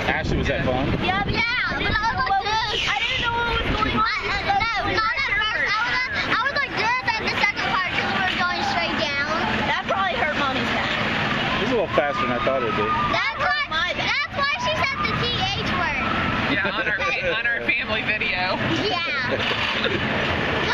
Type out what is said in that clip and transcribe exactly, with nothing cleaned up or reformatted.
Ashley, was that fun? Yeah, but yeah, but I was like this. I didn't know what was going on. I, no, not at first. I was, I was like this at the second part because we were going straight down. That probably hurt Mommy's back. It was a little faster than I thought it would be. That's why, that's why she said the T H word. Yeah, on our, on our family video. Yeah.